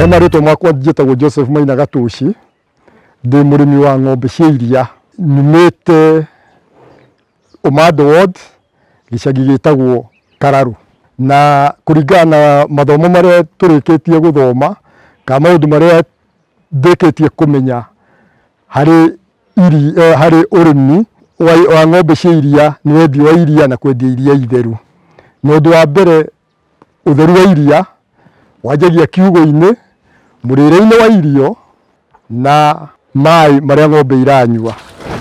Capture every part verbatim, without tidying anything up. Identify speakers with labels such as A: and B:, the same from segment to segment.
A: Hema rito mwakwa njĩtagwo Joseph Maina Gatushi, ndĩ mũrĩmi wa ng'ombe cia iria, nyumĩte Omado Ward, gĩcagi gĩtagwo Kararu, na kũringana na mathomo marĩa tũrĩkĩtie gũthoma kana maũndũ marĩa ndĩkĩtie kũmenya harĩ iri harĩ ũrĩmi wa ng'ombe cia iria nĩ wendia wa iria na kwendia iria itheru. Na ũndũ wa mbere, ũtheru wa iria wanjagia kiugũ-inĩ, mũrĩre-inĩ wa irio na maĩ marĩa ng'ombe iranyua.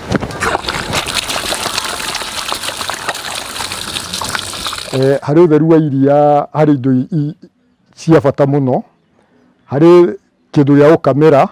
A: Eh, harĩ ũtheru wa iria harĩ indo cia bata mũno, harĩ kĩndũ gĩa gũkamĩra,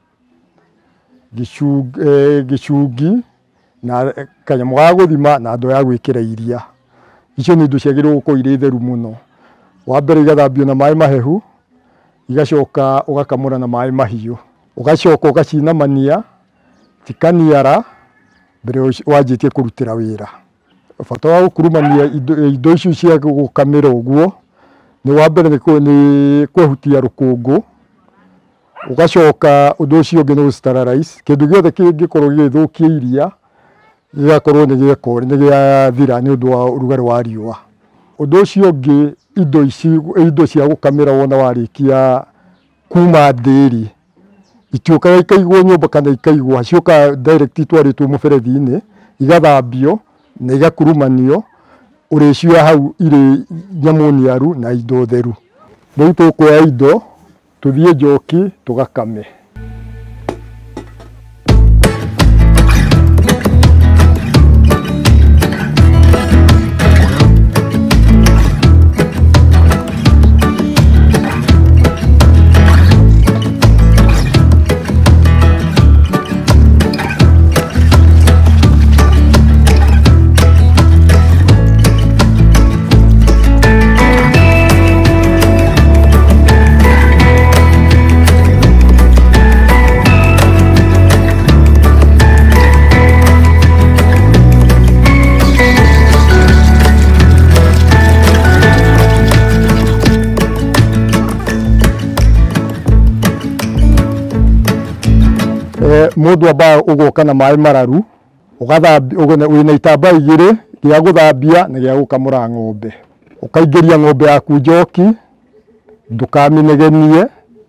A: gĩcungi na kanyamũ ga gũthima na ndoo ya gwĩkĩra iria. Icio nĩ indo ciagĩrĩirwo gũkorwo irĩ theru mũno. Wa mbere igathambio na maĩ mahehu, igacoka ũgakamũra na maĩ mahiũ, ũgacoka ũgacinamania cikaniara mbere wanjĩtie kũrutĩra wĩra. Bata wa gũkurumania indo icio cia gũkamĩra ũguo nĩ wa mbere nĩ kwehutia rũkũngũ, ũgacoka ũndũ ũcio ũngĩ nĩ gũsterilize kĩndũ gĩothe kĩngĩkorwo gĩgĩthũkia iria gĩgakorwo nĩ gĩathira nĩ ũndũ wa ũrugarĩ wa riũa. Ũndũ ũcio ũngĩ, indo ici indo cia gũkamĩra wona warĩkia kuma ndĩri itiũkaga ikaigwo nyũmba kana ikaigwo, cioka direct itwarĩtwo mũberethi-inĩ, igathambio na igakurumanio, ũrĩcioya hau irĩ nyamũ niaru na indo theru. Rĩu tũkuoya indo tũthiĩ njoki tũgakame. Mũndũ ambaga ũgoka na maĩ mararu, ũgathambia wĩna itambaya igĩrĩ, gĩa gũthambia na gĩa gũkamũra ng'ombe. Ũkaingĩria ng'ombe yaku njoki, ndũkamĩnegenie,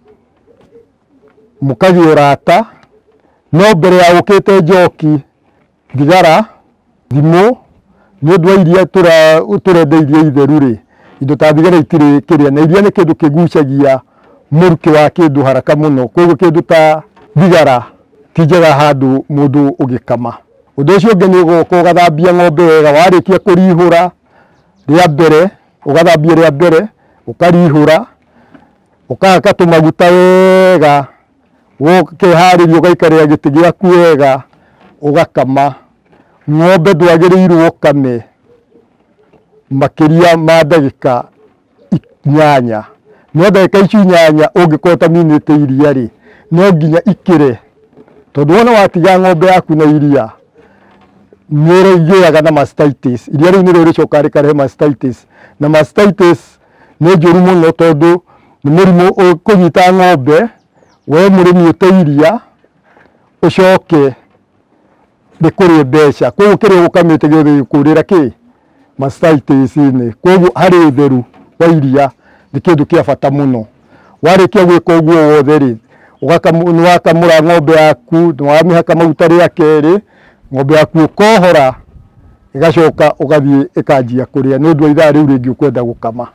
A: mũkagĩa ũrata. No mbere ya ũkĩte njoki, thigara, thimũ, nĩ ũndũ wa iria tũrenda iria itheru rĩ, indo ta thigara itirĩ kĩrĩa, na iria nĩ kĩndũ kĩgucagia mũrukĩ wa kĩndũ haraka mũno, koguo kĩndũ ta thigara ti njega handũ mũndũ ũgĩkama. Ũndũ ũcio ũngĩ nĩ ũgoka ũgathambia ng'ombe wega, warĩkia kũrihũra rĩa mbere, ũgathambia rĩa mbere, ũkarihũra, ũkahaka tũmaguta wega, ũkeharĩria ũgaikarĩra gĩtĩ gĩaku wega, ũgakama. Ng'ombe ndwagĩrĩirwo ũkame makĩria ma ndagĩka inyanya. No ndagĩka icio inyanya ũngĩkorwo ũtaminĩte iria rĩ, no nginya ikĩre, tondũ wona watiga ng'ombe yaku na iria nĩ ĩgĩaga na mastitis. Iria rĩu nĩrĩo rĩcokaga rĩkarehe mastitis, na mastitis nĩ njũru mũno tondũ nĩ mũrimũ ũkũnyita ng'ombe, we mũrĩmi ũte iria ũcoke rĩkũrĩe mbeca. Koguo kĩrĩa ũgũkamĩte gĩothe gĩkũrĩra kĩ? Mastitis-inĩ. Koguo harĩ ũtheru wa iria nĩ kĩndũ kĩa bata mũno. Warĩkia gwĩka ũguo wothe rĩ, nĩwakamũra ng'ombe yaku, nĩwamĩhaka maguta rĩa kerĩ, ng'ombe yaku ũkohora, ĩgacoka ũgathiĩ ĩkanjia kũrĩa nĩ ũndũ wa ithaa rĩu rĩngĩ ũkwenda gũkama.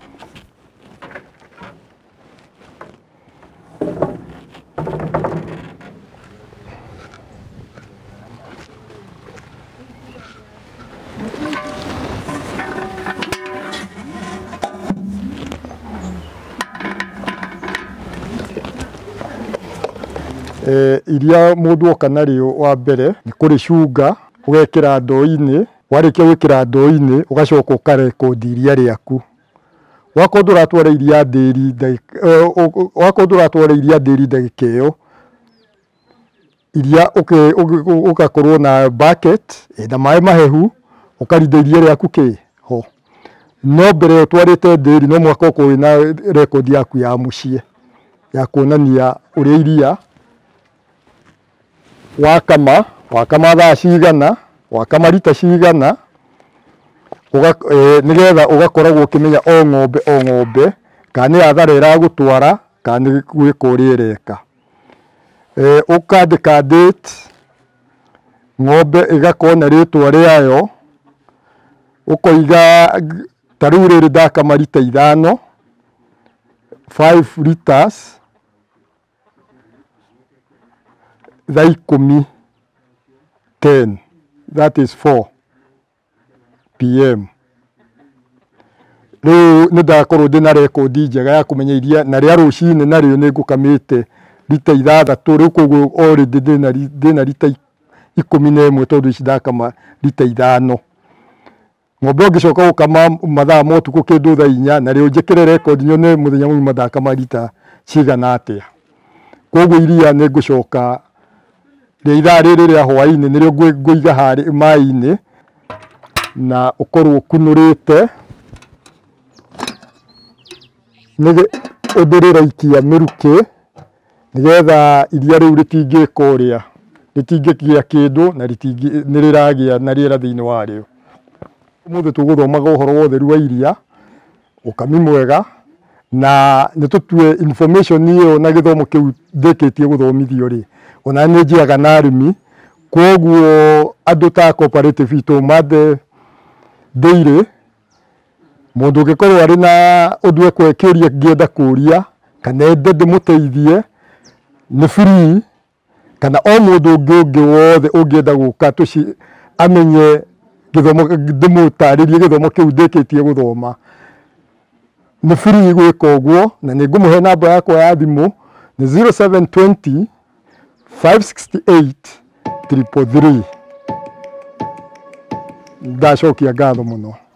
A: Eh, iria mũndũ oka narĩo wa mbere nĩ kũrĩcunga, ũgekĩra ndoo-inĩ, warĩkia gwĩkĩra ndoo-inĩ ũgacoka ũkarekondi iria rĩaku. Wakorwo ndũratwara iria ndĩri, wakorwo ndũratwara iria ndĩri ndagĩka ĩyo, iria ũgakorwo na bucket na maĩ mahehu, ũkarinda iria rĩaku kĩ ho. No mbere ũtwarĩte ndĩri no mwaka ũkorwo wĩna rekondi yaku ya mũciĩ. ya kuonania uria iria wakama wakama thaa cigana wakama rita cigana uga e, nigetha ugakoragwo ukimenya o ng'ombe o ng'ombe kana nĩ athara ĩragũtwara kana nĩ gwĩka ũrĩa ĩreka. E, ũkandĩka date ng'ombe ĩgakorwo na rĩtwa rĩayo, ũkoiga ta rĩu rĩrĩ ndakama rita ithano five liters thaa ikũmi ten, that is four p m Rĩu nĩ ndakorwo ndĩna rekondi njega ya kũmenya iria na rĩa rũcinĩ narĩo nĩ ngũkamĩte rita ithathatũ. Rĩu koguo already ndĩna ndĩna rita ikũmi na ĩmwe tondũ ici ndakama rita ithano. Ng'ombe ũngĩcoka gũkama mathaa ma ũtukũ kĩndũ thaa inya, narĩo njĩkĩre rekondi nyone mũthenya mũgima ndakama rita cigana atĩa. Koguo iria nĩ ngũcoka rĩa ithaa rĩrĩ rĩa hwaĩ-inĩ nĩrĩo ngũiga harĩ maĩ-inĩ na ũkorwo ũkunũrĩte nĩ ũndũ rĩraikia mĩrukĩ nĩgetha iria rĩu rĩtingĩka ũrĩa rĩtingĩgĩa kĩndũ na nĩ rĩragĩa na rĩera thĩinĩ warĩo. Ũmũthĩ tũgũthomaga ũhoro wa ũtheru wa iria, ũkami mwega, na nĩ tũtue information ĩyo na gĩthomo kĩu ndĩkĩtie gũthomithio rĩ ona nĩ njiaga na arĩmi. Koguo andũ ta cooperative itũ Mother Dairy, mũndũ ũngĩkorwo arĩ na ũndũ ekũria ngĩenda kũria kana ende ndĩmũteithie nĩ free, kana o mũndũ ũngĩ ũngĩ wothe ũngĩenda gũka tũci amenye gĩthomo ndĩmũtarĩrie gĩthomo kĩu ndĩkĩtie gũthoma nĩ free gwĩka ũguo. Na nĩ ngũmũhe namba yakwa ya thimũ nĩ zero seven two zero five six eight three three three. Ndacokia ngatho mũno.